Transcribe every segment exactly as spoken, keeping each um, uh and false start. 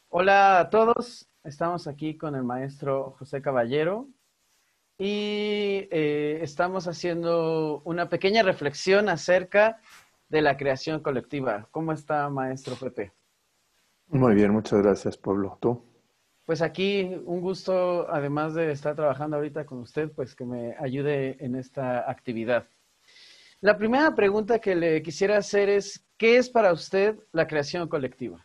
Hola a todos, estamos aquí con el maestro José Caballero y eh, estamos haciendo una pequeña reflexión acerca de la creación colectiva. ¿Cómo está, maestro Pepe? Muy bien, muchas gracias, Pablo. ¿Tú? Pues aquí un gusto, además de estar trabajando ahorita con usted, pues que me ayude en esta actividad. La primera pregunta que le quisiera hacer es, ¿qué es para usted la creación colectiva?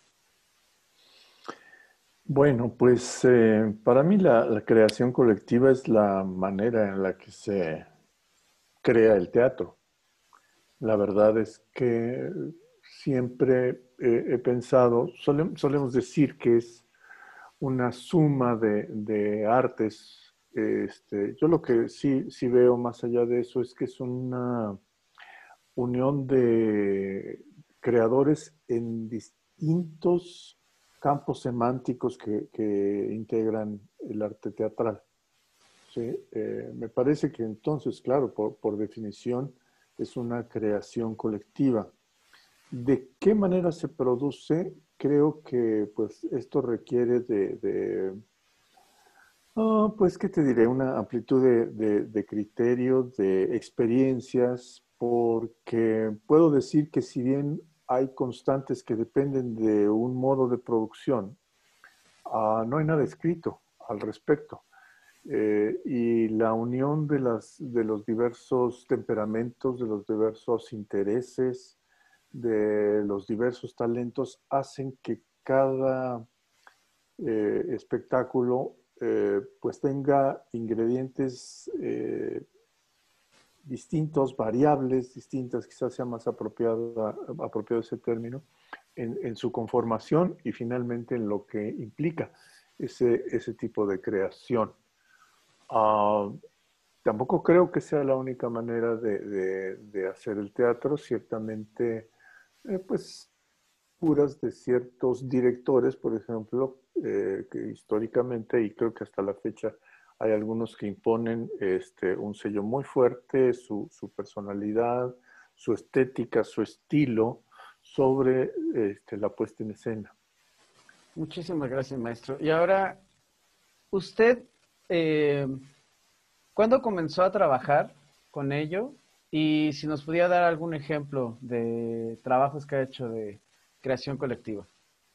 Bueno, pues eh, para mí la, la creación colectiva es la manera en la que se crea el teatro. La verdad es que siempre he, he pensado, solem- solemos decir que es una suma de, de artes. Este, yo lo que sí, sí veo más allá de eso es que es una unión de creadores en distintos campos semánticos que, que integran el arte teatral. ¿Sí? Eh, me parece que entonces, claro, por, por definición, es una creación colectiva. ¿De qué manera se produce? Creo que pues esto requiere de, de ah, pues, ¿qué te diré? Una amplitud de, de, de criterios, de experiencias, porque puedo decir que si bien hay constantes que dependen de un modo de producción, ah, no hay nada escrito al respecto. Eh, y la unión de, las, de los diversos temperamentos, de los diversos intereses, de los diversos talentos, hacen que cada eh, espectáculo eh, pues tenga ingredientes eh, distintos, variables distintas, quizás sea más apropiado, apropiado ese término, en, en, su conformación y finalmente en lo que implica ese, ese tipo de creación. Uh, tampoco creo que sea la única manera de, de, de hacer el teatro, ciertamente, eh, pues puras de ciertos directores, por ejemplo, eh, que históricamente, y creo que hasta la fecha, hay algunos que imponen este, un sello muy fuerte, su, su personalidad, su estética, su estilo sobre este, la puesta en escena. Muchísimas gracias, maestro. Y ahora, usted, eh, ¿cuándo comenzó a trabajar con ello? Y si nos pudiera dar algún ejemplo de trabajos que ha hecho de creación colectiva.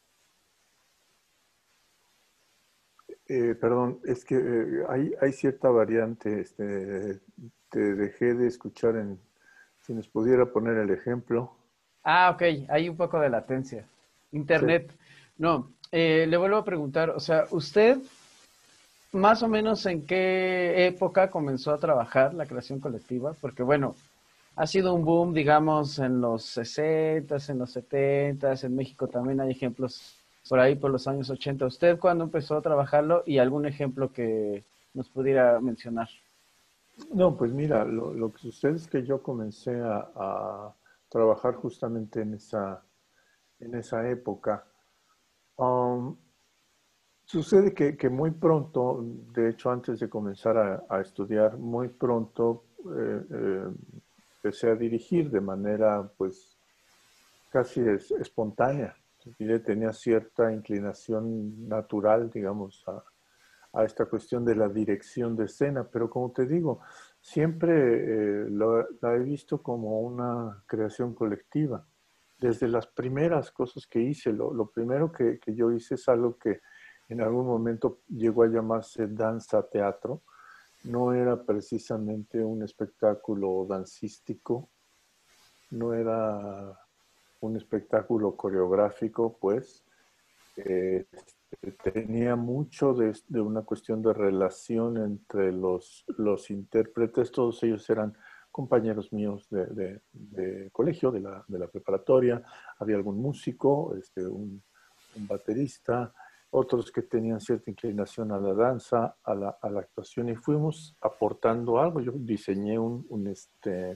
Eh, perdón, es que eh, hay, hay, cierta variante, este, te dejé de escuchar en, si nos pudiera poner el ejemplo. Ah, ok, hay un poco de latencia. Sí. Internet. No, eh, le vuelvo a preguntar, o sea, ¿usted más o menos en qué época comenzó a trabajar la creación colectiva? Porque bueno, ha sido un boom, digamos, en los sesentas, en los setentas, en México también hay ejemplos por ahí por los años ochenta. ¿Usted cuándo empezó a trabajarlo y algún ejemplo que nos pudiera mencionar? No, pues mira, lo, lo que sucede es que yo comencé a, a trabajar justamente en esa, en esa época. Um, sucede que, que, muy pronto, de hecho antes de comenzar a, a estudiar, muy pronto eh, eh, empecé a dirigir de manera pues casi es, espontánea. Tenía cierta inclinación natural, digamos, a, a esta cuestión de la dirección de escena, pero como te digo, siempre eh, lo, la he visto como una creación colectiva. Desde las primeras cosas que hice, lo, lo primero que, que, yo hice es algo que en algún momento llegó a llamarse danza teatro. No era precisamente un espectáculo dancístico, no era un espectáculo coreográfico, pues, eh, tenía mucho de, de, una cuestión de relación entre los, los intérpretes, todos ellos eran compañeros míos de, de, de colegio, de la, de la, preparatoria, había algún músico, este, un, un, baterista, otros que tenían cierta inclinación a la danza, a la, a la actuación, y fuimos aportando algo. Yo diseñé un, un, este,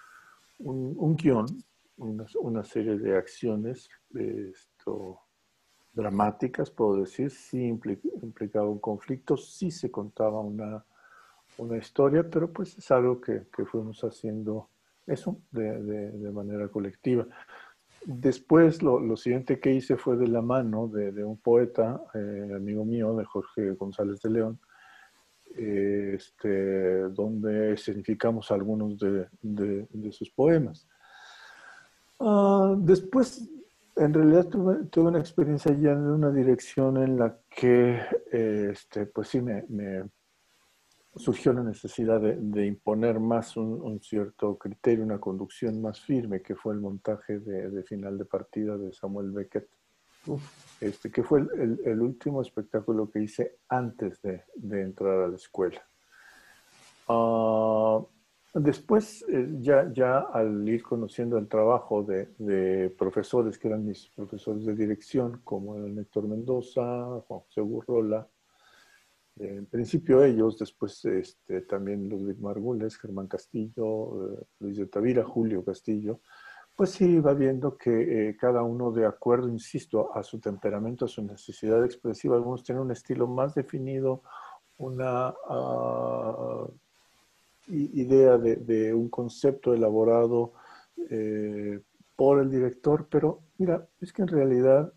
un, un guión, una, una, serie de acciones, de esto, dramáticas, puedo decir, sí implicaba un conflicto, sí se contaba una, una historia, pero pues es algo que, que fuimos haciendo eso de, de, de, manera colectiva. después lo, lo siguiente que hice fue de la mano de, de un poeta, eh, amigo mío, de Jorge González de León, eh, este, donde escenificamos algunos de, de, de sus poemas. Uh, después, en realidad tuve, tuve, una experiencia ya de una dirección en la que, eh, este, pues sí, me, me surgió la necesidad de, de imponer más un, un, cierto criterio, una conducción más firme, que fue el montaje de, de Final de Partida de Samuel Beckett, este, que fue el, el, el último espectáculo que hice antes de, de entrar a la escuela. Uh, después, eh, ya, ya al ir conociendo el trabajo de, de profesores que eran mis profesores de dirección, como el Héctor Mendoza, Juan José Burrola, en principio ellos, después este, también Ludwig Margules, Germán Castillo, eh, Luis de Tavira, Julio Castillo, pues sí va viendo que eh, cada uno, de acuerdo, insisto, a su temperamento, a su necesidad expresiva, algunos tienen un estilo más definido, una uh, idea de, de, un concepto elaborado eh, por el director, pero mira, es que en realidad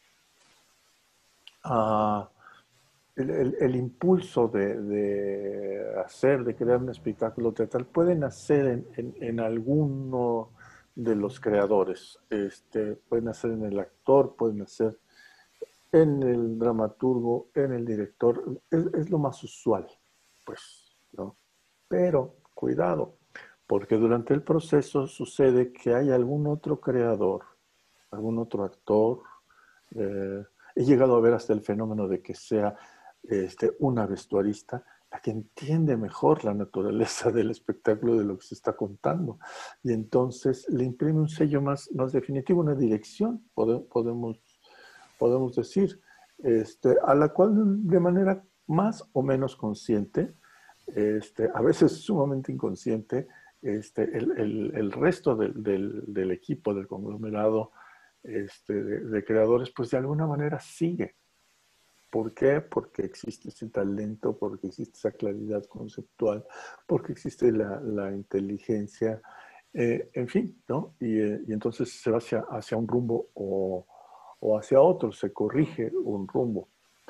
uh, El, el, el, impulso de, de, hacer, de crear un espectáculo teatral puede nacer en, en, en alguno de los creadores. Este, puede nacer en el actor, puede nacer en el dramaturgo, en el director. Es, es lo más usual, pues, ¿no? Pero, cuidado, porque durante el proceso sucede que hay algún otro creador, algún otro actor. Eh, he llegado a ver hasta el fenómeno de que sea Este, una vestuarista, la que entiende mejor la naturaleza del espectáculo, de lo que se está contando. Y entonces le imprime un sello más, más definitivo, una dirección, podemos, podemos decir, este, a la cual de manera más o menos consciente, este, a veces sumamente inconsciente, este, el, el, el resto del, del, del equipo, del conglomerado este, de, de creadores, pues de alguna manera sigue. ¿Por qué? Porque existe ese talento, porque existe esa claridad conceptual, porque existe la, la inteligencia, eh, en fin, ¿no? Y, eh, y entonces se va hacia, hacia un rumbo o, o hacia otro, se corrige un rumbo.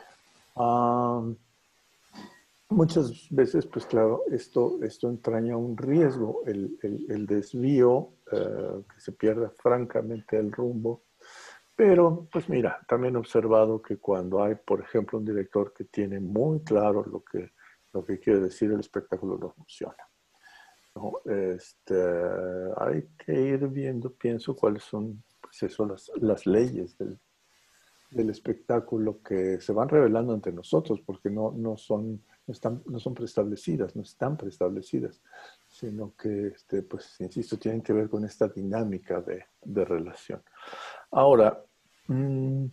Um, muchas veces, pues claro, esto, esto entraña un riesgo, el, el, el desvío, eh, que se pierda francamente el rumbo. Pero, pues mira, también he observado que cuando hay, por ejemplo, un director que tiene muy claro lo que, lo que quiere decir, el espectáculo no funciona, ¿no? Este, hay que ir viendo, pienso, cuáles son, pues eso, las, las leyes del, del espectáculo que se van revelando ante nosotros, porque no, no, son, no, están, no son preestablecidas, no están preestablecidas, sino que, este, pues, insisto, tienen que ver con esta dinámica de, de relación. Ahora, mmm,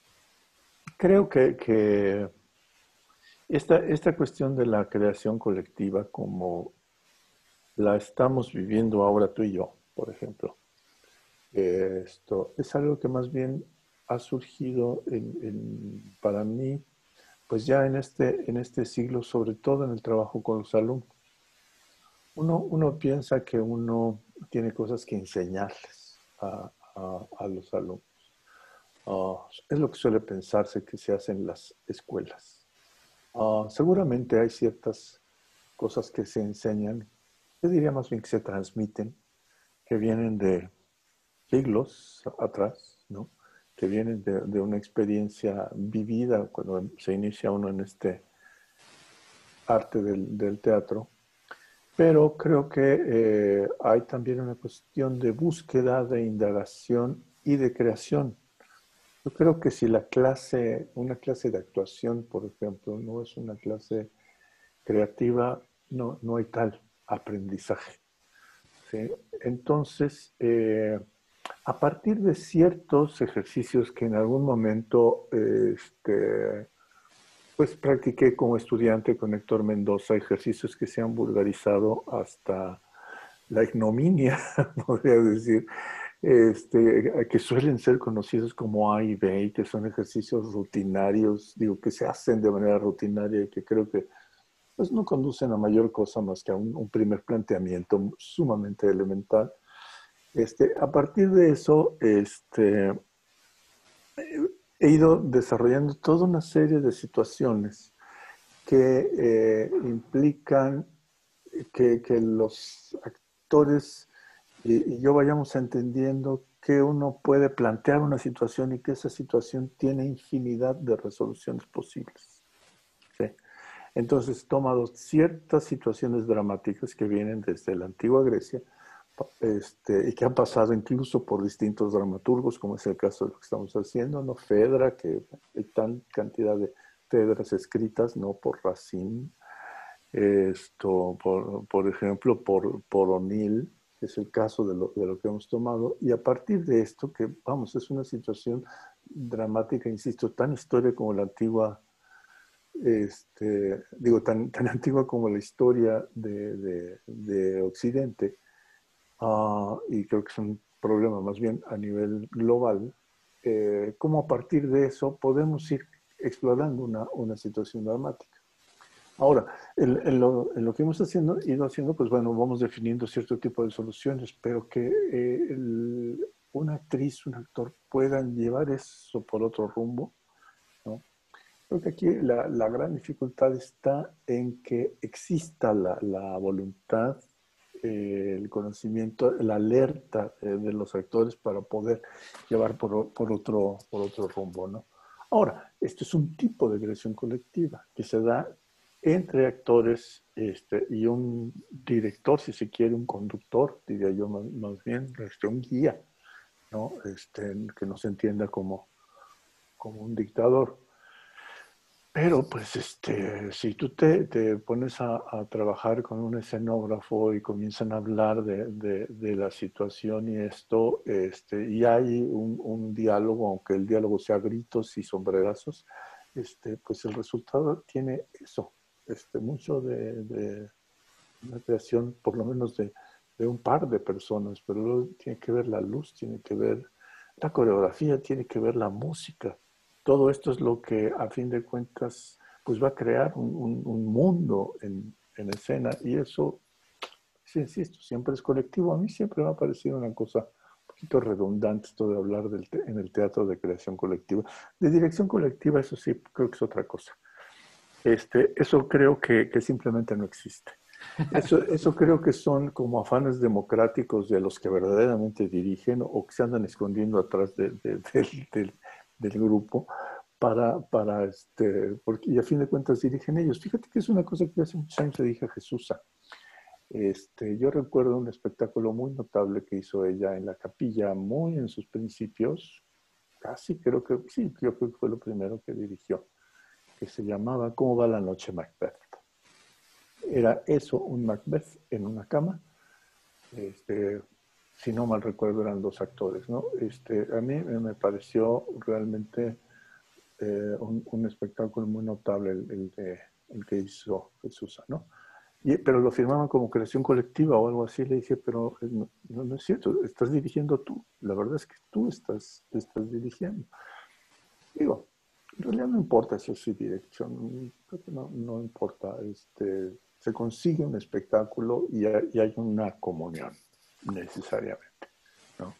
creo que, que esta, esta cuestión de la creación colectiva, como la estamos viviendo ahora tú y yo, por ejemplo, eh, esto es algo que más bien ha surgido en, en, para mí, pues ya en este, en este siglo, sobre todo en el trabajo con los alumnos. Uno, uno piensa que uno tiene cosas que enseñarles a, a, a los alumnos. Uh, es lo que suele pensarse que se hace en las escuelas. Uh, seguramente hay ciertas cosas que se enseñan, yo diría más bien que se transmiten, que vienen de siglos atrás, ¿no? Que vienen de, de una experiencia vivida cuando se inicia uno en este arte del, del teatro. Pero creo que eh, hay también una cuestión de búsqueda, de indagación y de creación. Yo creo que si la clase, una clase de actuación, por ejemplo, no es una clase creativa, no, no hay tal aprendizaje, ¿sí? Entonces, eh, a partir de ciertos ejercicios que en algún momento eh, este, pues practiqué como estudiante con Héctor Mendoza, ejercicios que se han vulgarizado hasta la ignominia, podría decir, este, que suelen ser conocidos como A y B, y que son ejercicios rutinarios, digo, que se hacen de manera rutinaria y que creo que pues, no conducen a mayor cosa más que a un, un primer planteamiento sumamente elemental. Este, a partir de eso, este, he ido desarrollando toda una serie de situaciones que eh, implican que, que los actores y, y yo vayamos entendiendo que uno puede plantear una situación y que esa situación tiene infinidad de resoluciones posibles. ¿Sí? Entonces, tomado ciertas situaciones dramáticas que vienen desde la antigua Grecia este, y que han pasado incluso por distintos dramaturgos, como es el caso de lo que estamos haciendo, ¿no? Fedra, que hay tan cantidad de Fedras escritas, ¿no? Por Racine, esto, por, por ejemplo, por, por O'Neill, que es el caso de lo, de lo que hemos tomado, y a partir de esto, que vamos, es una situación dramática, insisto, tan histórica como la antigua, este, digo, tan, tan antigua como la historia de, de, de Occidente, uh, y creo que es un problema más bien a nivel global, eh, cómo a partir de eso podemos ir explorando una, una situación dramática. Ahora, en, en, lo, en, lo, que hemos haciendo, ido haciendo, pues bueno, vamos definiendo cierto tipo de soluciones, pero que eh, el, una actriz, un actor puedan llevar eso por otro rumbo, ¿no? Creo que aquí la, la gran dificultad está en que exista la, la voluntad, eh, el conocimiento, la alerta eh, de los actores para poder llevar por, por, otro, por otro rumbo, ¿no? Ahora, esto es un tipo de creación colectiva que se da entre actores este, y un director, si se quiere, un conductor, diría yo más, más bien, este, un guía, ¿no? Este, que no se entienda como, como un dictador. Pero pues este, si tú te, te pones a, a, trabajar con un escenógrafo y comienzan a hablar de, de, de la situación y esto, este, y hay un, un, diálogo, aunque el diálogo sea gritos y sombrerazos, este, pues el resultado tiene eso, este, mucho de, de una creación, por lo menos de, de un par de personas, pero luego tiene que ver la luz, tiene que ver la coreografía, tiene que ver la música. Todo esto es lo que a fin de cuentas pues va a crear un, un, un mundo en, en, escena y eso, sí, insisto, siempre es colectivo. A mí siempre me ha parecido una cosa un poquito redundante esto de hablar del te en el teatro de creación colectiva. De dirección colectiva, eso sí, creo que es otra cosa. Este, eso creo que, que simplemente no existe. Eso, eso creo que son como afanes democráticos de los que verdaderamente dirigen o que se andan escondiendo atrás de, de, de, del, del grupo para, para este, porque, y a fin de cuentas dirigen ellos. Fíjate que es una cosa que hace muchos años le dije a Jesús. Este, yo recuerdo un espectáculo muy notable que hizo ella en la capilla, muy en sus principios, casi creo que, sí, yo creo que fue lo primero que dirigió, que se llamaba ¿Cómo va la noche, Macbeth? Era eso, un Macbeth en una cama. Este, si no mal recuerdo, eran dos actores, ¿no? Este, a mí me pareció realmente eh, un, un, espectáculo muy notable el, el, de, el que hizo Jesús, ¿no? Y, pero lo firmaban como creación colectiva o algo así. Le dije, pero no, no, no es cierto, estás dirigiendo tú. La verdad es que tú estás, estás dirigiendo. Digo, en realidad no importa eso sí dirección, creo que no, no importa. Este, se consigue un espectáculo y hay, y hay una comunión, necesariamente, ¿no?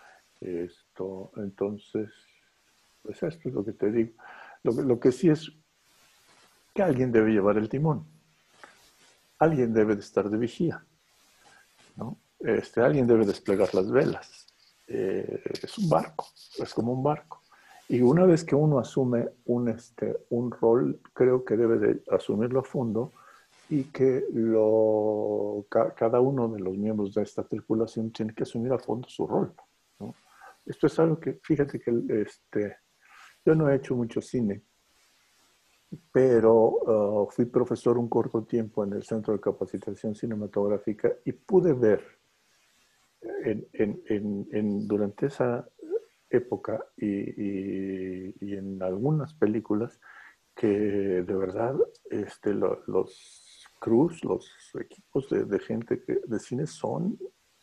Esto, entonces, pues esto es lo que te digo. Lo, lo que sí es que alguien debe llevar el timón. Alguien debe de estar de vigía, ¿no? Este, alguien debe desplegar las velas. Eh, es un barco, es como un barco. Y una vez que uno asume un, este, un rol, creo que debe de asumirlo a fondo y que lo, ca, cada uno de los miembros de esta tripulación tiene que asumir a fondo su rol, ¿no? Esto es algo que, fíjate que este, yo no he hecho mucho cine, pero uh, fui profesor un corto tiempo en el Centro de Capacitación Cinematográfica y pude ver en, en, en, en, durante esa época y, y, y, en algunas películas que de verdad este, lo, los crews, los equipos de, de gente que, de cine son,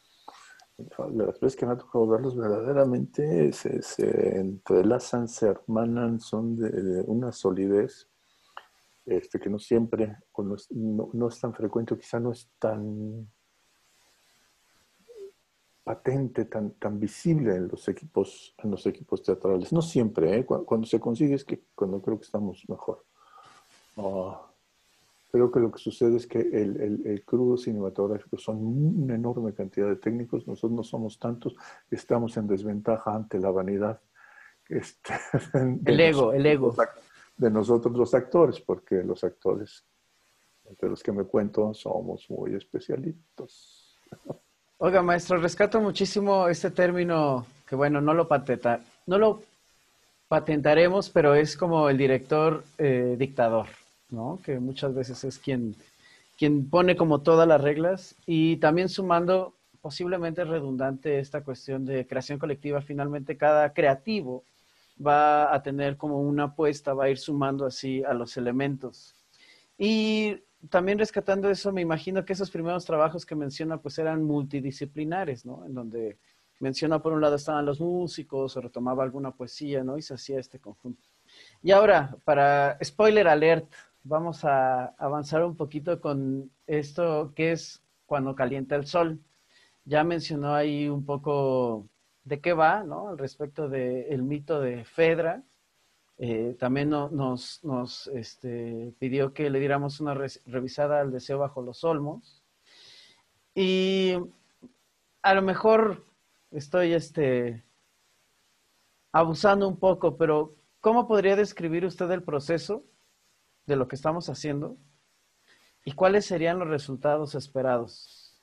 las veces que me ha tocado verlos verdaderamente se, se entrelazan, se hermanan, son de, de una solidez este, que no siempre, o no, no, no es tan frecuente, o quizá no es tan patente, tan, tan visible en los equipos, en los equipos teatrales. No siempre, ¿eh? Cuando, cuando se consigue es que cuando creo que estamos mejor. Uh, creo que lo que sucede es que el, el, el crudo cinematográfico son una enorme cantidad de técnicos, nosotros no somos tantos, estamos en desventaja ante la vanidad este, de, El ego, el nosotros los, ego. de nosotros los actores, porque los actores, entre los que me cuento, somos muy especialitos. Oiga, maestro, rescato muchísimo este término que, bueno, no lo patenta, no lo patentaremos, pero es como el director eh, dictador, ¿no? Que muchas veces es quien, quien pone como todas las reglas y también sumando, posiblemente redundante, esta cuestión de creación colectiva. Finalmente, cada creativo va a tener como una apuesta, va a ir sumando así a los elementos. Y también rescatando eso, me imagino que esos primeros trabajos que menciona pues eran multidisciplinares, ¿no? En donde menciona por un lado estaban los músicos o retomaba alguna poesía, ¿no? Y se hacía este conjunto. Y ahora, para spoiler alert, vamos a avanzar un poquito con esto que es Cuando calienta el sol. Ya mencionó ahí un poco de qué va, ¿no? Al respecto del mito de Fedra. Eh, también no, nos, nos este, pidió que le diéramos una re revisada al Deseo bajo los olmos. Y a lo mejor estoy este, abusando un poco, pero ¿cómo podría describir usted el proceso de lo que estamos haciendo? ¿Y cuáles serían los resultados esperados?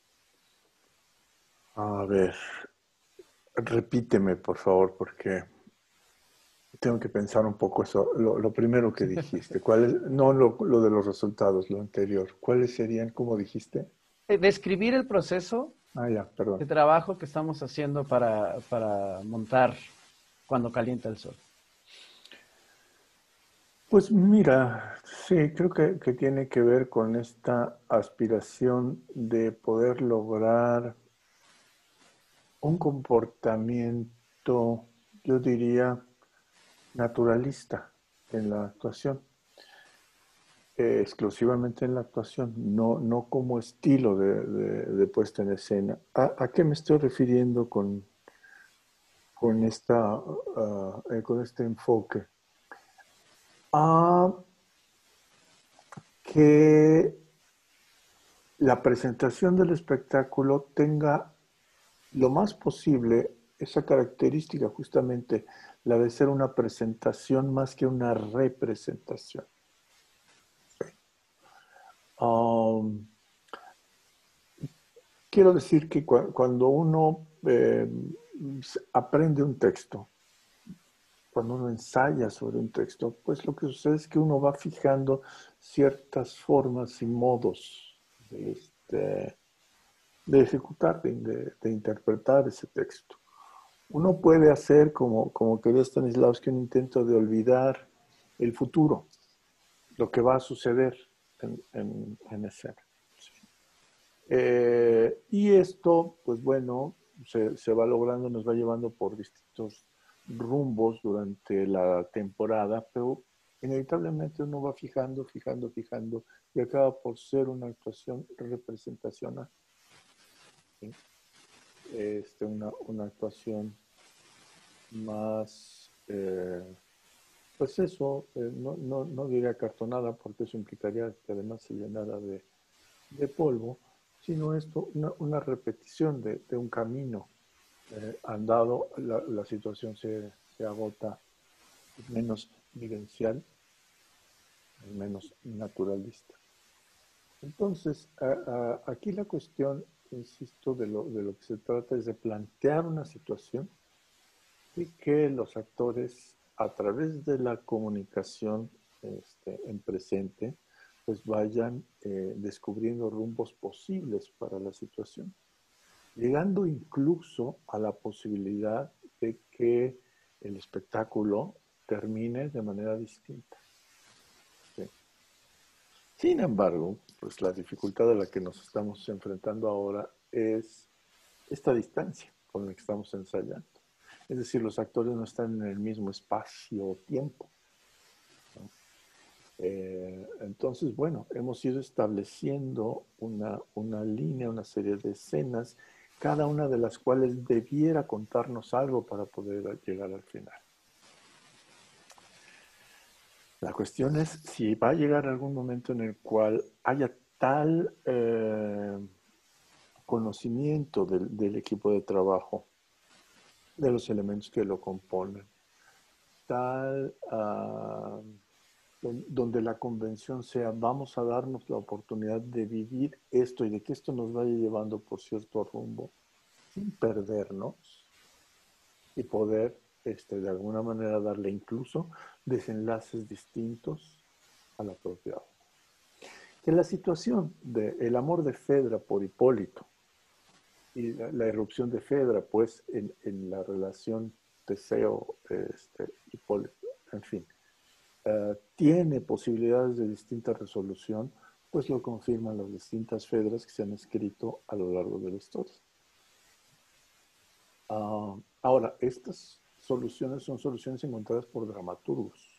A ver, repíteme, por favor, porque tengo que pensar un poco eso. Lo, lo primero que dijiste, ¿cuál es? No lo, lo de los resultados, lo anterior. ¿Cuáles serían, como dijiste? Eh, Describir el proceso Ah, ya, perdón. de trabajo que estamos haciendo para, para montar Cuando calienta el sol. Pues mira, sí, creo que, que tiene que ver con esta aspiración de poder lograr un comportamiento, yo diría, naturalista en la actuación. Eh, exclusivamente en la actuación, no, no como estilo de, de- de puesta en escena. ¿A, a qué me estoy refiriendo con, con, esta, ah, eh, con este enfoque? A que la presentación del espectáculo tenga lo más posible esa característica, justamente la de ser una presentación más que una representación. Um, Quiero decir que cu cuando uno eh, aprende un texto, cuando uno ensaya sobre un texto, pues lo que sucede es que uno va fijando ciertas formas y modos de, este, de ejecutar, de, de, interpretar ese texto. Uno puede hacer, como, como quería Stanislavski, un intento de olvidar el futuro, lo que va a suceder en, en, en escena. Eh, y esto, pues bueno, se, se, va logrando, nos va llevando por distintos rumbos durante la temporada, pero inevitablemente uno va fijando, fijando, fijando, y acaba por ser una actuación representacional. ¿Sí? Este, una, una actuación más, eh, pues eso, eh, no, no, no diría cartonada, porque eso implicaría que además se llenara de, de polvo, sino esto, una, una repetición de, de, un camino eh, andado, la, la situación se, se agota, es menos vivencial, es menos naturalista. Entonces, a, a, aquí la cuestión, insisto, de lo, de lo que se trata es de plantear una situación y que los actores, a través de la comunicación este, en presente, pues vayan eh, descubriendo rumbos posibles para la situación, llegando incluso a la posibilidad de que el espectáculo termine de manera distinta. ¿Sí? Sin embargo, pues la dificultad a la que nos estamos enfrentando ahora es esta distancia con la que estamos ensayando. Es decir, los actores no están en el mismo espacio-tiempo. ¿No? Eh, entonces, bueno, hemos ido estableciendo una, una línea, una serie de escenas cada una de las cuales debiera contarnos algo para poder llegar al final. La cuestión es si va a llegar algún momento en el cual haya tal eh, conocimiento del, del equipo de trabajo, de los elementos que lo componen, tal uh, donde la convención sea vamos a darnos la oportunidad de vivir esto y de que esto nos vaya llevando por cierto rumbo sin perdernos y poder este, de alguna manera darle incluso desenlaces distintos a la propia obra. Que la situación del amor de Fedra por Hipólito y la, la irrupción de Fedra pues en, en la relación Teseo este, Hipólito, en fin, Uh, tiene posibilidades de distinta resolución, pues lo confirman las distintas Fedras que se han escrito a lo largo de la historia. Uh, ahora, estas soluciones son soluciones encontradas por dramaturgos.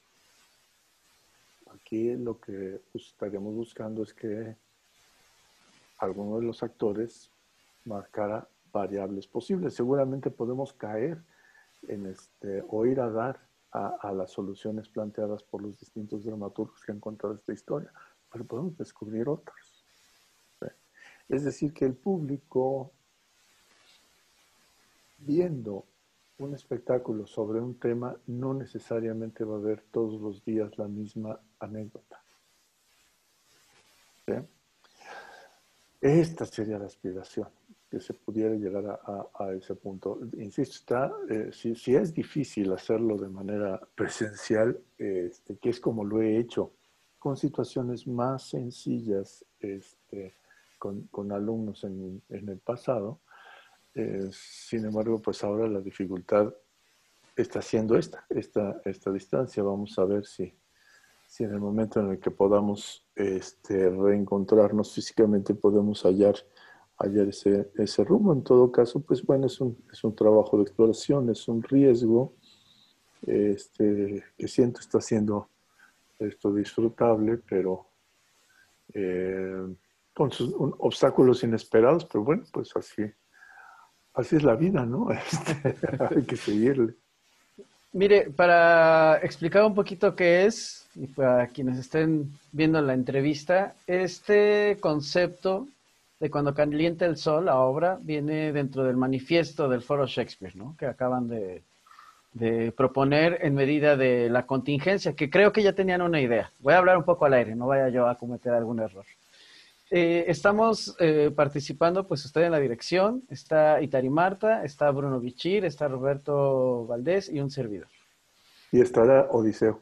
Aquí lo que estaríamos buscando es que alguno de los actores marcara variables posibles. Seguramente podemos caer en este, o ir a dar A, a las soluciones planteadas por los distintos dramaturgos que han contado esta historia, pero podemos descubrir otras. ¿Sí? Es decir, que el público, viendo un espectáculo sobre un tema, no necesariamente va a ver todos los días la misma anécdota. ¿Sí? Esta sería la aspiración, que se pudiera llegar a, a, a ese punto. Insisto, está, eh, si, si es difícil hacerlo de manera presencial, este, que es como lo he hecho, con situaciones más sencillas este, con, con alumnos en, en el pasado, eh, sin embargo, pues ahora la dificultad está siendo esta, esta, esta distancia. Vamos a ver si, si en el momento en el que podamos este, reencontrarnos físicamente podemos hallar hallar ese, ese rumbo. En todo caso, pues bueno, es un, es un trabajo de exploración, es un riesgo este, que siento está siendo esto disfrutable, pero eh, con sus un, obstáculos inesperados, pero bueno, pues así, así es la vida, ¿no? Este, hay que seguirle. Mire, para explicar un poquito qué es, y para quienes estén viendo la entrevista, este concepto de Cuando calienta el sol, la obra, viene dentro del manifiesto del Foro Shakespeare, ¿no? Que acaban de, de proponer en medida de la contingencia, que creo que ya tenían una idea. Voy a hablar un poco al aire, no vaya yo a cometer algún error. Eh, estamos eh, participando, pues usted en la dirección, está Itari Marta, está Bruno Bichir, está Roberto Valdés y un servidor. Y estará Odiseo.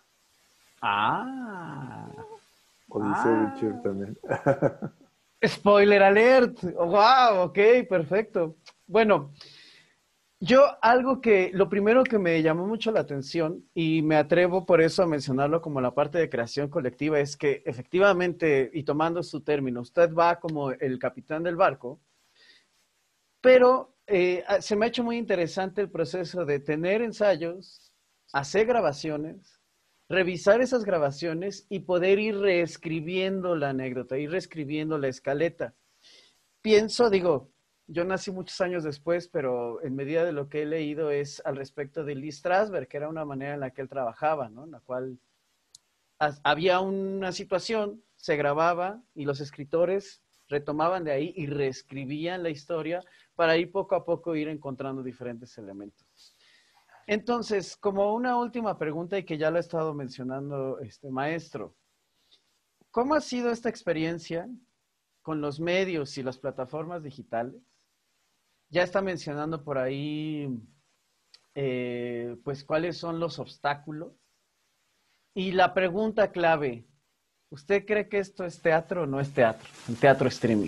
Ah, Odiseo Bichir ah. también. Spoiler alert. Wow, ok, perfecto. Bueno, yo algo que, lo primero que me llamó mucho la atención y me atrevo por eso a mencionarlo como la parte de creación colectiva es que efectivamente, y tomando su término, usted va como el capitán del barco, pero eh, se me ha hecho muy interesante el proceso de tener ensayos, hacer grabaciones, revisar esas grabaciones y poder ir reescribiendo la anécdota, ir reescribiendo la escaleta. Pienso, digo, yo nací muchos años después, pero en medida de lo que he leído es al respecto de Lee Strasberg, que era una manera en la que él trabajaba, ¿no? En la cual había una situación, se grababa y los escritores retomaban de ahí y reescribían la historia para ir poco a poco ir encontrando diferentes elementos. Entonces, como una última pregunta y que ya lo he estado mencionando este maestro, ¿cómo ha sido esta experiencia con los medios y las plataformas digitales? Ya está mencionando por ahí, eh, pues, cuáles son los obstáculos. Y la pregunta clave, ¿usted cree que esto es teatro o no es teatro? Un teatro streaming.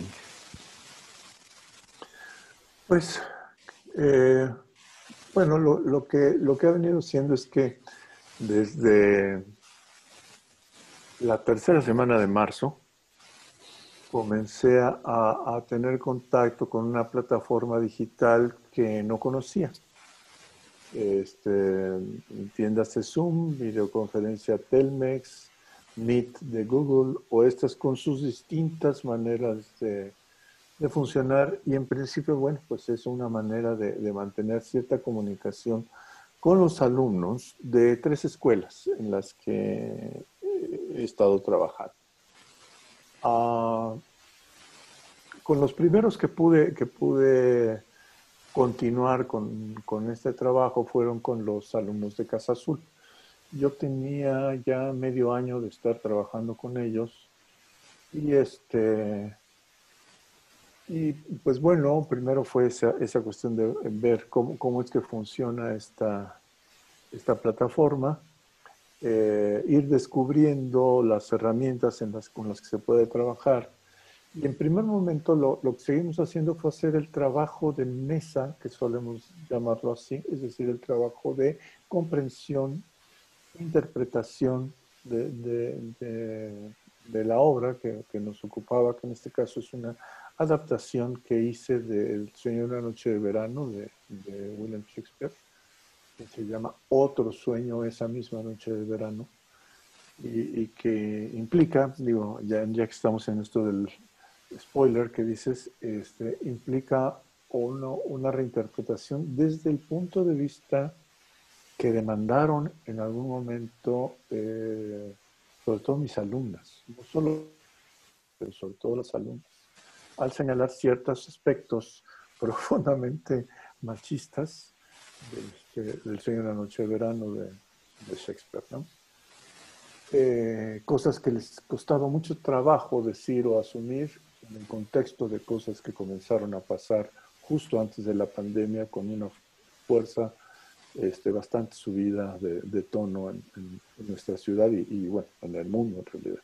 Pues, eh, bueno, lo, lo, que, lo que ha venido siendo es que desde la tercera semana de marzo comencé a, a tener contacto con una plataforma digital que no conocía. Este, entiéndase Zoom, videoconferencia Telmex, Meet de Google, o estas con sus distintas maneras de, de funcionar y en principio, bueno, pues es una manera de, de mantener cierta comunicación con los alumnos de tres escuelas en las que he estado trabajando. Uh, con los primeros que pude, que pude continuar con, con este trabajo fueron con los alumnos de Casa Azul. Yo tenía ya medio año de estar trabajando con ellos y este y pues bueno, primero fue esa, esa cuestión de ver cómo, cómo es que funciona esta, esta plataforma, eh, ir descubriendo las herramientas en las, con las que se puede trabajar. Y en primer momento lo, lo que seguimos haciendo fue hacer el trabajo de mesa, que solemos llamarlo así, es decir, el trabajo de comprensión, interpretación de, de, de, de la obra que, que nos ocupaba, que en este caso es una adaptación que hice del Sueño de una noche de verano de, de William Shakespeare, que se llama Otro sueño esa misma noche de verano, y, y que implica, digo, ya, ya que estamos en esto del spoiler que dices, este, implica uno, una reinterpretación desde el punto de vista que demandaron en algún momento, eh, sobre todo mis alumnas, no solo, pero sobre todo las alumnas, al señalar ciertos aspectos profundamente machistas del, este, del Sueño de la Noche de Verano de, de Shakespeare, ¿no? Eh, cosas que les costaba mucho trabajo decir o asumir en el contexto de cosas que comenzaron a pasar justo antes de la pandemia con una fuerza este, bastante subida de, de tono en, en, en nuestra ciudad y, y, bueno, en el mundo en realidad.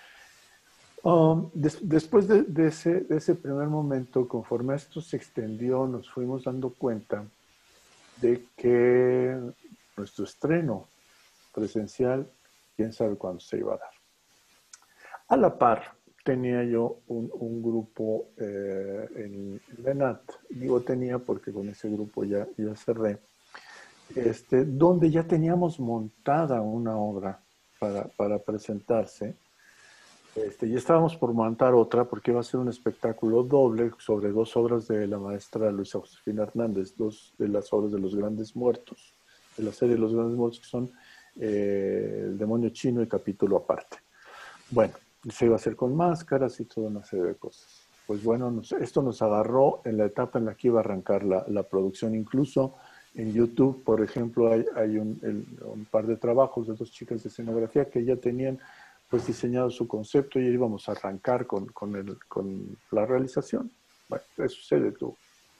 Um, des, después de, de, ese, de ese primer momento, conforme esto se extendió, nos fuimos dando cuenta de que nuestro estreno presencial, quién sabe cuándo se iba a dar. A la par, tenía yo un, un grupo eh, en la ENAT, digo tenía porque con ese grupo ya, ya cerré, este, donde ya teníamos montada una obra para, para presentarse. Este, ya estábamos por montar otra porque iba a ser un espectáculo doble sobre dos obras de la maestra Luisa Josefina Hernández, dos de las obras de los grandes muertos, de la serie de los grandes muertos, que son eh, El demonio chino y Capítulo aparte. Bueno, se iba a hacer con máscaras y toda una serie de cosas. Pues bueno, nos, esto nos agarró en la etapa en la que iba a arrancar la, la producción. Incluso en YouTube, por ejemplo, hay, hay un, el, un par de trabajos de dos chicas de escenografía que ya tenían pues diseñado su concepto y íbamos a arrancar con, con, el, con la realización. Bueno, eso se detuvo.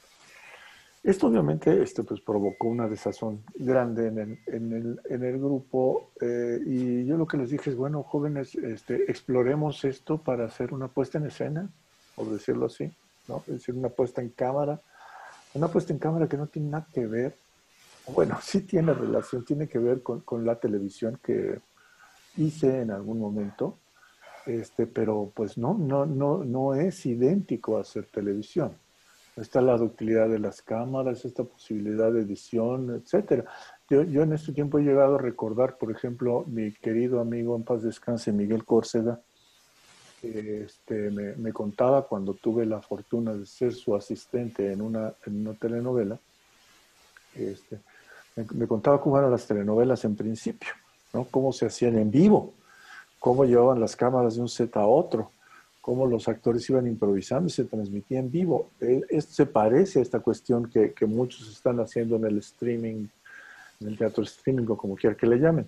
Esto obviamente este, pues, provocó una desazón grande en el, en el, en el grupo eh, y yo lo que les dije es, bueno, jóvenes, este, exploremos esto para hacer una puesta en escena, por decirlo así, ¿no? Es decir, una puesta en cámara, una puesta en cámara que no tiene nada que ver, bueno, sí tiene relación, tiene que ver con, con la televisión que hice en algún momento, este, pero pues no, no, no, no es idéntico a hacer televisión. Está la ductilidad de las cámaras, esta posibilidad de edición, etcétera. Yo, yo en este tiempo he llegado a recordar, por ejemplo, mi querido amigo en paz descanse, Miguel Córcega, que este, me, me contaba cuando tuve la fortuna de ser su asistente en una, en una telenovela, este, me, me contaba cómo eran las telenovelas en principio, ¿no? Cómo se hacían en vivo, cómo llevaban las cámaras de un set a otro, cómo los actores iban improvisando y se transmitía en vivo. Esto se parece a esta cuestión que, que muchos están haciendo en el streaming, en el teatro streaming o como quiera que le llamen.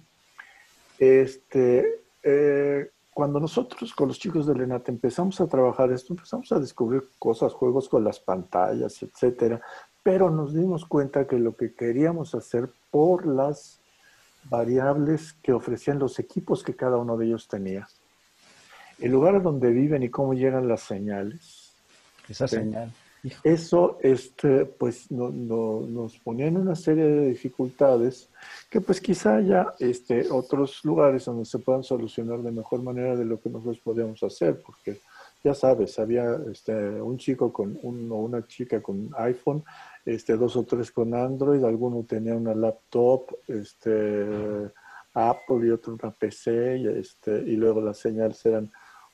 Este, eh, cuando nosotros con los chicos de ENAT empezamos a trabajar esto, empezamos a descubrir cosas, juegos con las pantallas, etcétera, pero nos dimos cuenta que lo que queríamos hacer por las variables que ofrecían los equipos que cada uno de ellos tenía, el lugar donde viven y cómo llegan las señales. Esa ¿sí? señal. Hijo. Eso este, pues, no, no, nos ponía en una serie de dificultades que pues quizá haya este, otros lugares donde se puedan solucionar de mejor manera de lo que nosotros podíamos hacer, porque ya sabes, había este, un chico con un, o una chica con iPhone, este, dos o tres con Android, alguno tenía una laptop, este, Apple y otro una P C, y, este, y luego las señales eran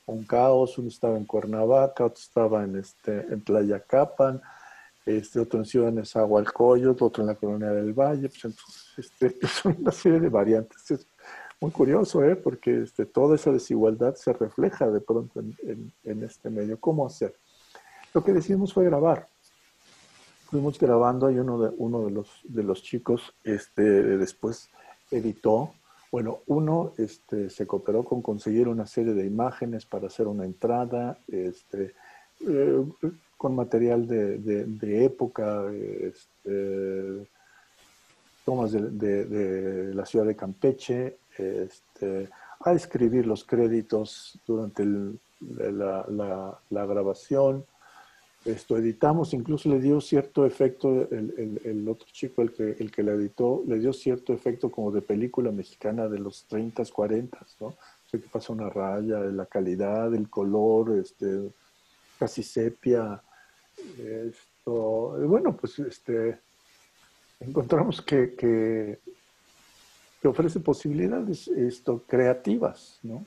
un caos, uno estaba en Cuernavaca, otro estaba en, este, en Tlayacapan, este, otro en Ciudad Nezahualcóyotl, otro en la Colonia del Valle, pues entonces este, son una serie de variantes. Es muy curioso, ¿eh? Porque este, toda esa desigualdad se refleja de pronto en, en, en este medio. ¿Cómo hacer? Lo que decidimos fue grabar. Fuimos grabando y uno de, uno de, los, de los chicos este, después editó. Bueno, uno este, se cooperó con conseguir una serie de imágenes para hacer una entrada, este, eh, con material de, de, de época, este, tomas de, de, de la ciudad de Campeche, este, a escribir los créditos durante el, la, la, la grabación. Esto editamos, incluso le dio cierto efecto, el, el, el otro chico, el que, el que la editó, le dio cierto efecto como de película mexicana de los treinta, cuarenta, ¿no? O sea, que pasa una raya, la calidad, el color, este, casi sepia. Esto, bueno, pues este, encontramos que, que, que ofrece posibilidades esto, creativas, ¿no?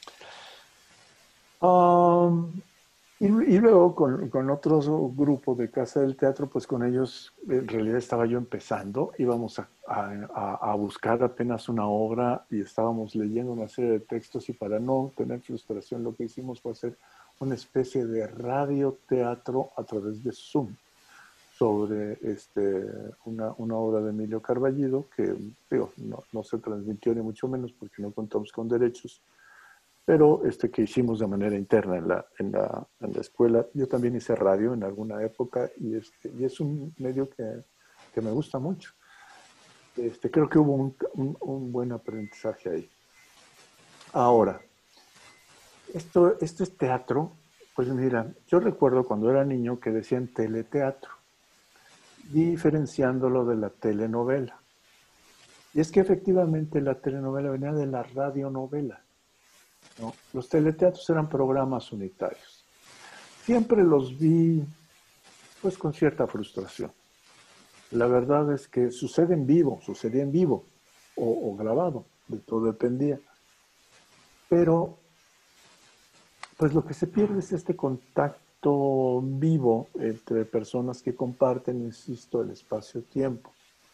Um, Y, y luego con, con otro grupo de Casa del Teatro, pues con ellos en realidad estaba yo empezando, íbamos a, a, a buscar apenas una obra y estábamos leyendo una serie de textos y para no tener frustración lo que hicimos fue hacer una especie de radioteatro a través de Zoom sobre este, una, una obra de Emilio Carballido que digo, no, no se transmitió ni mucho menos porque no contamos con derechos, pero este, que hicimos de manera interna en la, en, la, en la escuela. Yo también hice radio en alguna época y, este, y es un medio que, que me gusta mucho. Este, creo que hubo un, un, un buen aprendizaje ahí. Ahora, esto, esto es teatro. Pues mira, yo recuerdo cuando era niño que decían teleteatro, diferenciándolo de la telenovela. Y es que efectivamente la telenovela venía de la radionovela, ¿no? Los teleteatros eran programas unitarios. Siempre los vi pues con cierta frustración. La verdad es que sucede en vivo, sucedía en vivo o, o grabado, de todo dependía. Pero pues lo que se pierde es este contacto vivo entre personas que comparten, insisto, el espacio-tiempo.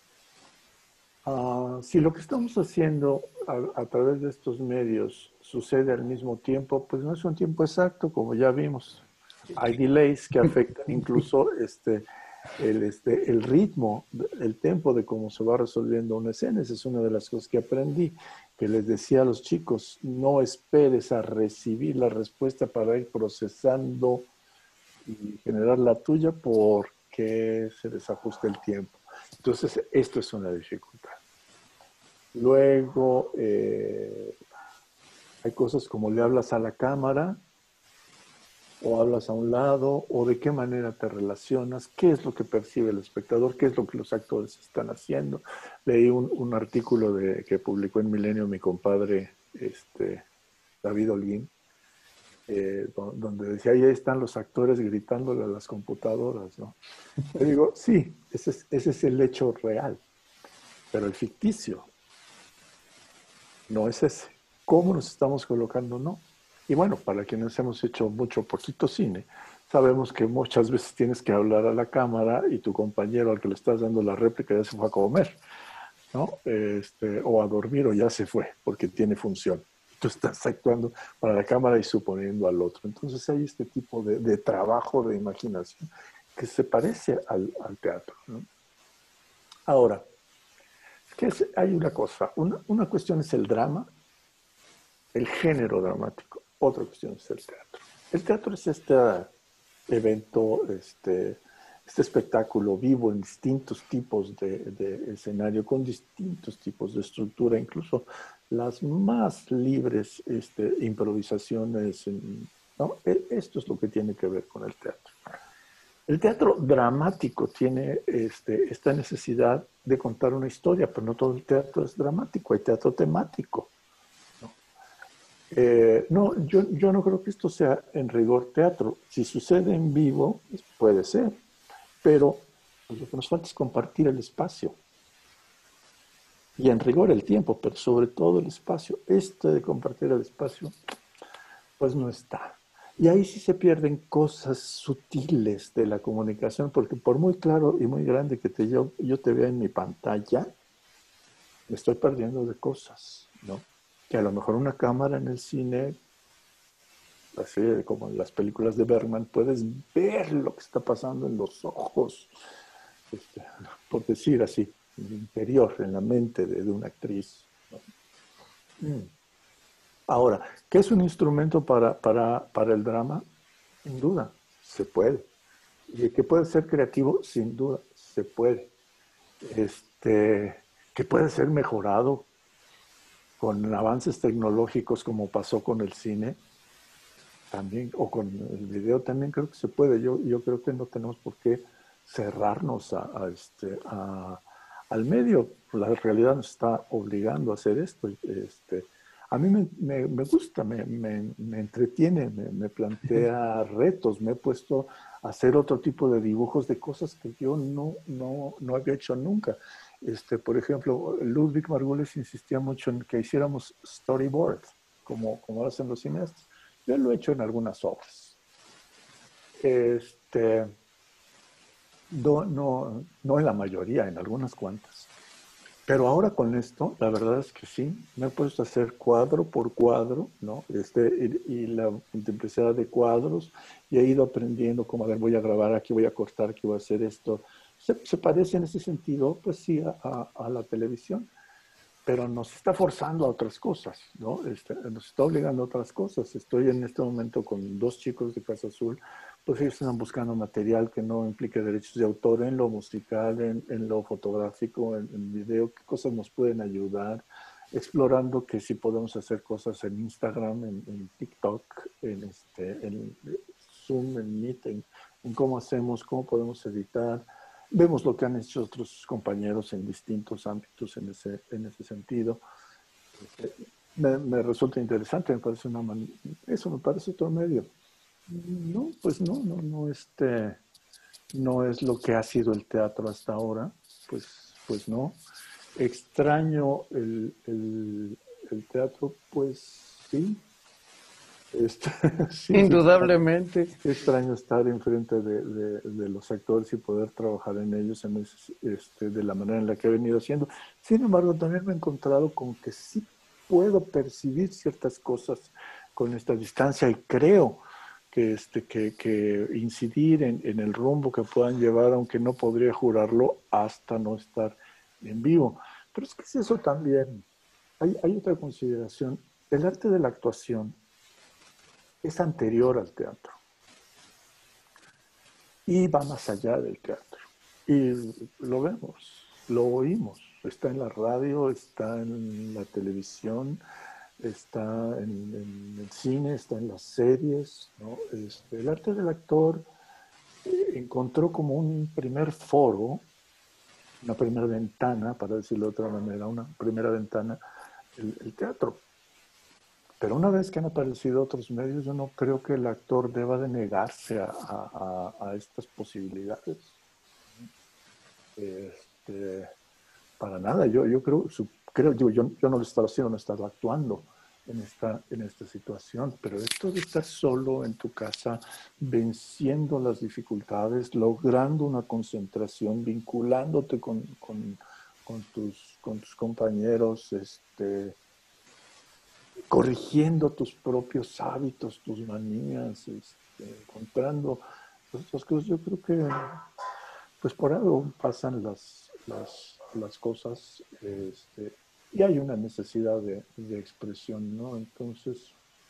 Uh, si lo que estamos haciendo a, a través de estos medios sucede al mismo tiempo, pues no es un tiempo exacto, como ya vimos. Hay delays que afectan incluso este, el, este, el ritmo, el tempo de cómo se va resolviendo una escena. Esa es una de las cosas que aprendí, que les decía a los chicos, no esperes a recibir la respuesta para ir procesando y generar la tuya porque se desajusta el tiempo. Entonces, esto es una dificultad. Luego, eh, hay cosas como le hablas a la cámara, o hablas a un lado, o de qué manera te relacionas, qué es lo que percibe el espectador, qué es lo que los actores están haciendo. Leí un, un artículo de, que publicó en Milenio mi compadre este, David Holguín, eh, donde decía, ahí están los actores gritándole a las computadoras, ¿no? Le digo, sí, ese es, ese es el hecho real, pero el ficticio no es ese. ¿Cómo nos estamos colocando? No. Y bueno, para quienes hemos hecho mucho poquito cine, sabemos que muchas veces tienes que hablar a la cámara y tu compañero al que le estás dando la réplica ya se fue a comer, ¿no? Este, o a dormir o ya se fue porque tiene función. Tú estás actuando para la cámara y suponiendo al otro. Entonces hay este tipo de, de trabajo de imaginación que se parece al, al teatro, ¿no? Ahora, que es, hay una cosa, una, una cuestión es el drama, el género dramático, otra cuestión es el teatro. El teatro es este evento, este, este espectáculo vivo en distintos tipos de, de escenario, con distintos tipos de estructura, incluso las más libres este, improvisaciones, ¿no? Esto es lo que tiene que ver con el teatro. El teatro dramático tiene este, esta necesidad de contar una historia, pero no todo el teatro es dramático, hay teatro temático. ¿No? Eh, no, yo, yo no creo que esto sea en rigor teatro. Si sucede en vivo, puede ser, pero pues, lo que nos falta es compartir el espacio. Y en rigor el tiempo, pero sobre todo el espacio. Este de compartir el espacio, pues no está. Y ahí sí se pierden cosas sutiles de la comunicación, porque por muy claro y muy grande que te, yo, yo te vea en mi pantalla, me estoy perdiendo de cosas, ¿no? Que a lo mejor una cámara en el cine, así como en las películas de Bergman, puedes ver lo que está pasando en los ojos, este, por decir así, en el interior, en la mente de, de una actriz, ¿no? Mm. Ahora, ¿qué es un instrumento para, para, para el drama? Sin duda, se puede. ¿Y que puede ser creativo? Sin duda, se puede. Este, que puede ser mejorado con avances tecnológicos como pasó con el cine, también, o con el video también creo que se puede. Yo, yo creo que no tenemos por qué cerrarnos a, a este, a, al medio. La realidad nos está obligando a hacer esto. Este, a mí me, me, me gusta, me, me, me entretiene, me, me, plantea retos. Me he puesto a hacer otro tipo de dibujos de cosas que yo no, no, no había hecho nunca. Este, por ejemplo, Ludwig Margules insistía mucho en que hiciéramos storyboard, como, como hacen los cineastas. Yo lo he hecho en algunas obras. Este, no, no, no en la mayoría, en algunas cuantas. Pero ahora con esto, la verdad es que sí, me he puesto a hacer cuadro por cuadro, ¿no? Este, y, y la multiplicidad de cuadros, y he ido aprendiendo cómo, a ver, voy a grabar aquí, voy a cortar aquí, voy a hacer esto. Se, se parece en ese sentido, pues sí, a, a, a la televisión, pero nos está forzando a otras cosas, ¿no? Este, nos está obligando a otras cosas. Estoy en este momento con dos chicos de Casa Azul, pues ellos están buscando material que no implique derechos de autor en lo musical, en, en lo fotográfico, en, en video, qué cosas nos pueden ayudar, explorando que si podemos hacer cosas en Instagram, en, en TikTok, en, este, en Zoom, en Meet, en, en cómo hacemos, cómo podemos editar. Vemos lo que han hecho otros compañeros en distintos ámbitos en ese, en ese sentido. Este, me, me, resulta interesante, me parece una man... eso me parece otro medio. No, pues no, no, no, este, no es lo que ha sido el teatro hasta ahora, pues, pues no. Extraño el, el, el teatro, pues sí. Este, sí, sí, extraño. Indudablemente. Extraño estar enfrente de, de, de, los actores y poder trabajar en ellos en ese, este, de la manera en la que he venido haciendo. Sin embargo, también me he encontrado con que sí puedo percibir ciertas cosas con esta distancia y creo que, este, que, que incidir en, en el rumbo que puedan llevar, aunque no podría jurarlo hasta no estar en vivo. Pero es que es eso también. Hay, hay otra consideración. El arte de la actuación es anterior al teatro y va más allá del teatro. Y lo vemos, lo oímos, está en la radio, está en la televisión, está en, en el cine, está en las series, ¿no? Este, el arte del actor eh, encontró como un primer foro, una primera ventana, para decirlo de otra manera, una primera ventana, el, el teatro. Pero una vez que han aparecido otros medios, yo no creo que el actor deba de negarse a, a, a estas posibilidades. Este, para nada, yo, yo creo, su, creo yo, yo, yo no lo estaba haciendo, no estaba actuando en esta, en esta situación, pero esto de estar solo en tu casa, venciendo las dificultades, logrando una concentración, vinculándote con, con, con, tus, con tus compañeros, este, corrigiendo tus propios hábitos, tus manías, este, encontrando estas cosas. Yo creo que pues por algo pasan las, las, las cosas este, y hay una necesidad de, de, expresión, ¿no? Entonces,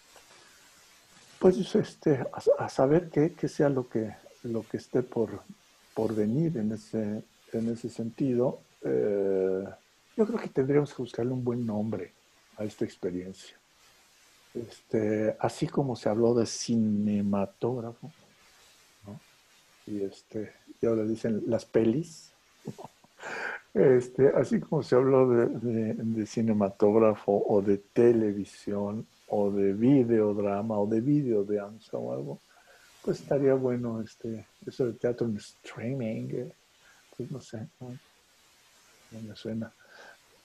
pues este, a, a saber qué, qué sea lo que, lo que esté por, por venir en ese, en ese sentido, eh, yo creo que tendríamos que buscarle un buen nombre a esta experiencia. Este, así como se habló de cinematógrafo, ¿no? Y, este, y ahora dicen las pelis, este, así como se habló de, de, de cinematógrafo o de televisión o de videodrama o de videodanza o algo, pues estaría bueno este, eso de teatro en streaming, eh, pues no sé, no, no me suena.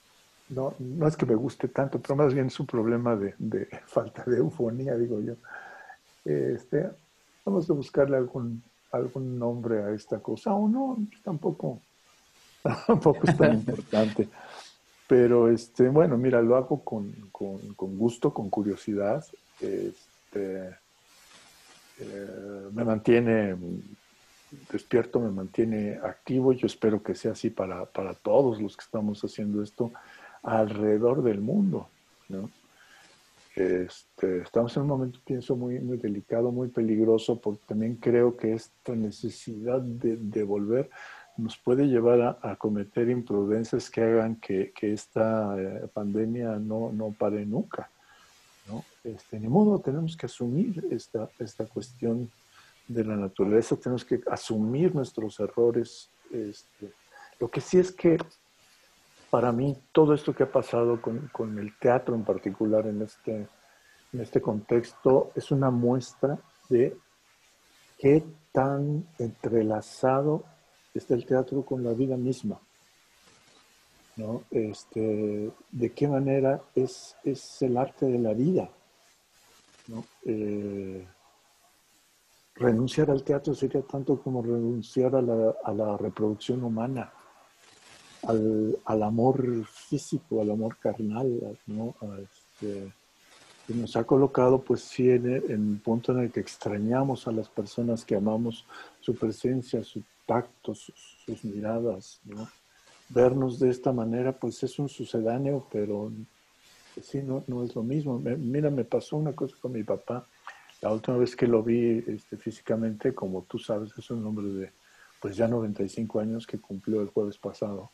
no, no es que me guste tanto, pero más bien es un problema de, de falta de eufonía, digo yo. Este, vamos a buscarle algún, algún nombre a esta cosa, o no, pues tampoco, tampoco es tan importante. Pero este, bueno, mira, lo hago con, con, con gusto, con curiosidad. Este, eh, me mantiene despierto, me mantiene activo. Yo espero que sea así para, para todos los que estamos haciendo esto alrededor del mundo, ¿no? Este, estamos en un momento, pienso, muy, muy delicado, muy peligroso, porque también creo que esta necesidad de, de volver nos puede llevar a, a cometer imprudencias que hagan que, que esta eh, pandemia no, no pare nunca, ¿no? Este, ni modo, tenemos que asumir esta, esta cuestión de la naturaleza, tenemos que asumir nuestros errores. Este, lo que sí es que para mí todo esto que ha pasado con, con el teatro en particular en este, en este contexto es una muestra de qué tan entrelazado está el teatro con la vida misma, ¿no? Este, de qué manera es, es el arte de la vida, ¿no? Eh, renunciar al teatro sería tanto como renunciar a la, a la reproducción humana, al, al, amor físico, al amor carnal, ¿no? A este, que nos ha colocado, pues sí, en el, en el punto en el que extrañamos a las personas que amamos, su presencia, su tacto, sus, sus miradas, ¿no? Vernos de esta manera, pues es un sucedáneo, pero pues sí, no, no es lo mismo. Me, mira, me pasó una cosa con mi papá. La última vez que lo vi este, físicamente, como tú sabes, es un hombre de, pues ya noventa y cinco años que cumplió el jueves pasado.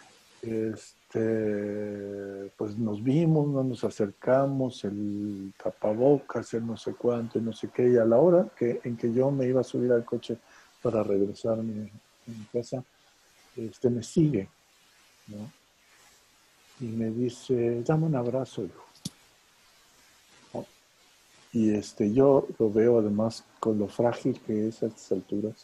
Este, pues nos vimos, no nos acercamos, el tapabocas, el no sé cuánto, y no sé qué, y a la hora que, en que yo me iba a subir al coche para regresarme a mi casa, este, me sigue, ¿no? Y me dice, dame un abrazo, hijo. ¿No? Y este, yo lo veo además con lo frágil que es a estas alturas,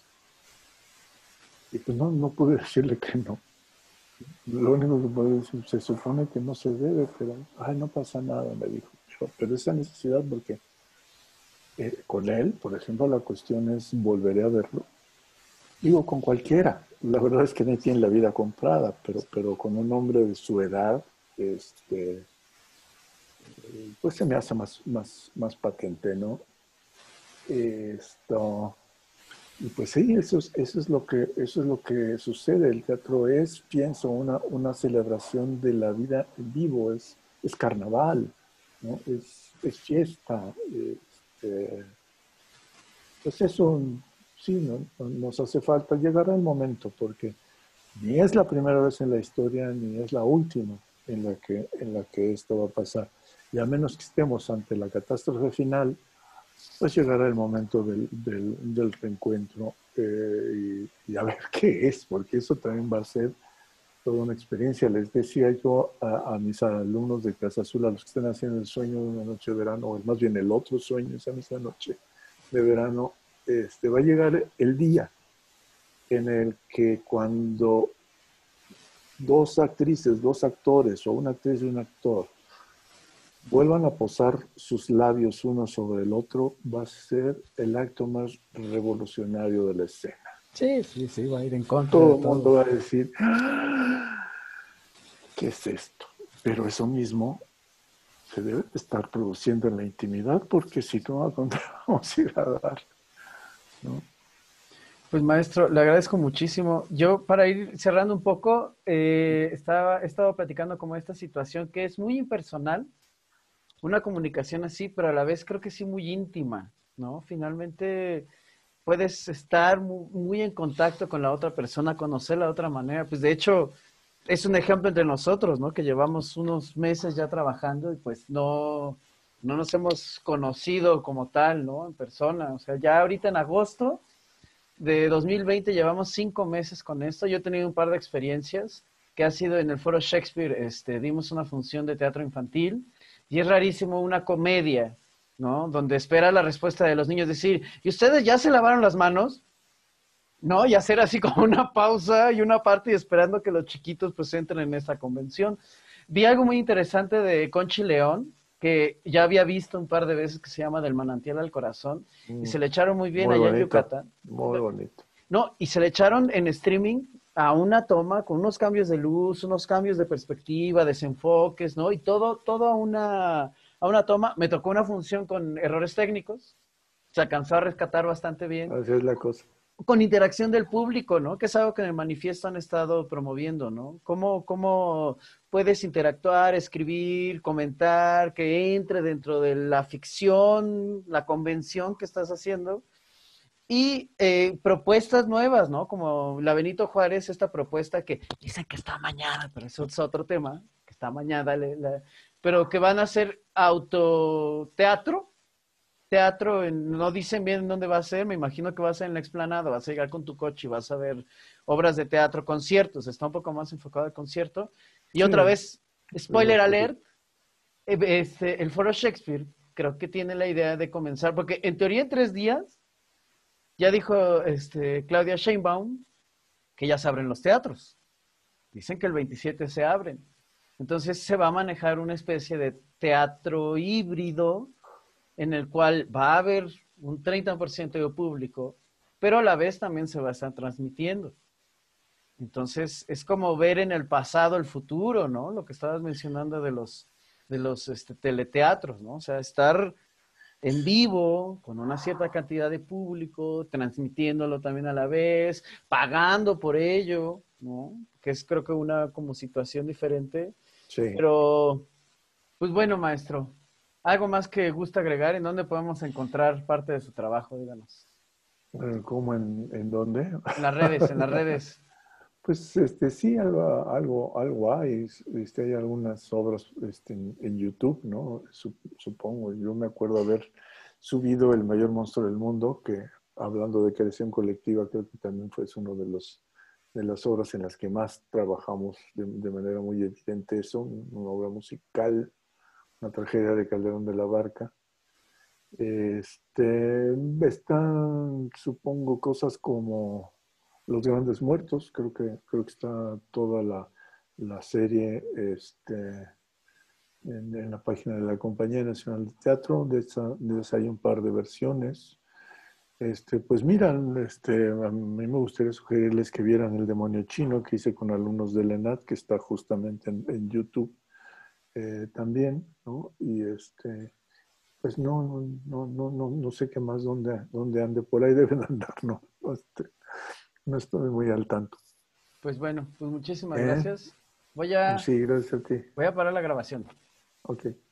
y pues no, no pude decirle que no. Lo único que puedo decir, se supone que no se debe, pero, ay, no pasa nada, me dijo. Yo, pero esa necesidad, porque eh, con él, por ejemplo, la cuestión es, volveré a verlo. Digo, con cualquiera. La verdad es que no tiene la vida comprada, pero, pero con un hombre de su edad, este, pues se me hace más, más, más patente, ¿no? Esto... Y pues sí, eso es, eso es lo que, eso es lo que sucede. El teatro es, pienso, una, una celebración de la vida en vivo, es, es carnaval, ¿no? Es, es fiesta. Este, pues eso sí, ¿no? Nos hace falta. Llegar al momento, porque ni es la primera vez en la historia, ni es la última en la que, en la que esto va a pasar. Y a menos que estemos ante la catástrofe final, pues llegará el momento del, del, del reencuentro eh, y, y a ver qué es, porque eso también va a ser toda una experiencia. Les decía yo a, a mis alumnos de Casa Azul, a los que están haciendo el sueño de una noche de verano, o más bien el otro sueño, esa misma noche de verano, este, va a llegar el día en el que cuando dos actrices, dos actores, o una actriz y un actor, vuelvan a posar sus labios uno sobre el otro, va a ser el acto más revolucionario de la escena. Sí, sí, sí, va a ir en contra de Todo el mundo todo. va a decir, ¡ah! ¿Qué es esto? Pero eso mismo se debe estar produciendo en la intimidad, porque si no, ¿a dónde vamos a ir a dar? ¿No? Pues maestro, le agradezco muchísimo. Yo para ir cerrando un poco, eh, estaba, he estado platicando como esta situación que es muy impersonal, una comunicación así, pero a la vez creo que sí muy íntima, ¿no? Finalmente puedes estar muy, muy en contacto con la otra persona, conocerla de otra manera. Pues de hecho es un ejemplo entre nosotros, ¿no? Que llevamos unos meses ya trabajando y pues no, no nos hemos conocido como tal, ¿no? En persona. O sea, ya ahorita en agosto de dos mil veinte llevamos cinco meses con esto. Yo he tenido un par de experiencias que ha sido en el Foro Shakespeare, este, dimos una función de teatro infantil y es rarísimo una comedia, ¿no? Donde espera la respuesta de los niños decir, ¿y ustedes ya se lavaron las manos? ¿No? Y hacer así como una pausa y una parte y esperando que los chiquitos pues entren en esta convención. Vi algo muy interesante de Conchi León, que ya había visto un par de veces, que se llama Del manantial al corazón, y Mm, se le echaron muy bien muy allá en bonito, Yucatán. muy bonito. No, y se le echaron en streaming a una toma con unos cambios de luz, unos cambios de perspectiva, desenfoques, ¿no? Y todo, todo a una, a una toma. Me tocó una función con errores técnicos, se alcanzó a rescatar bastante bien, Así es la cosa. con interacción del público, ¿no? Que es algo que en el manifiesto han estado promoviendo, ¿no? ¿Cómo, cómo puedes interactuar, escribir, comentar, que entre dentro de la ficción, la convención que estás haciendo? Y eh, propuestas nuevas, ¿no? Como la Benito Juárez, esta propuesta que dicen que está amañada, pero eso es otro tema, que está amañada, la- la- pero que van a ser autoteatro, teatro, en- no dicen bien dónde va a ser, me imagino que va a ser en la explanada, vas a llegar con tu coche y vas a ver obras de teatro, conciertos, está un poco más enfocado al concierto. Y Sí, otra vez, es spoiler bastante. alert, eh, este, el Foro Shakespeare creo que tiene la idea de comenzar, porque en teoría en tres días ya dijo este, Claudia Sheinbaum que ya se abren los teatros. Dicen que el veintisiete se abren. Entonces se va a manejar una especie de teatro híbrido en el cual va a haber un treinta por ciento de público, pero a la vez también se va a estar transmitiendo. Entonces es como ver en el pasado el futuro, ¿no? Lo que estabas mencionando de los, de los este, teleteatros, ¿no? O sea, estar en vivo, con una cierta cantidad de público, transmitiéndolo también a la vez, pagando por ello, ¿no? Que es creo que una como situación diferente. Sí. Pero, pues bueno, maestro, ¿algo más que gusta agregar? ¿En dónde podemos encontrar parte de su trabajo? Díganos. Eh, ¿Cómo en, en dónde? En las redes, en las redes. Pues este sí, algo, algo, algo hay. Este, hay algunas obras este, en, en YouTube, ¿no? Sup- supongo. Yo me acuerdo haber subido El mayor monstruo del mundo, que hablando de creación colectiva, creo que también fue es uno de los de las obras en las que más trabajamos de, de manera muy evidente eso, una obra musical, una tragedia de Calderón de la Barca. Este, están, supongo, cosas como Los Grandes Muertos, creo que, creo que está toda la, la serie este, en, en, la página de la Compañía Nacional de Teatro, de esa, de esa hay un par de versiones. Este, pues miran, este, a mí me gustaría sugerirles que vieran El demonio chino que hice con alumnos del ENAD, que está justamente en, en YouTube eh, también, ¿no? Y este, pues no, no, no, no, no, no sé qué más, dónde, dónde ande, por ahí deben andar, no, no, este, no estoy muy al tanto. Pues bueno, pues muchísimas ¿Eh? gracias. Voy a, Sí, gracias a ti. voy a parar la grabación. Ok.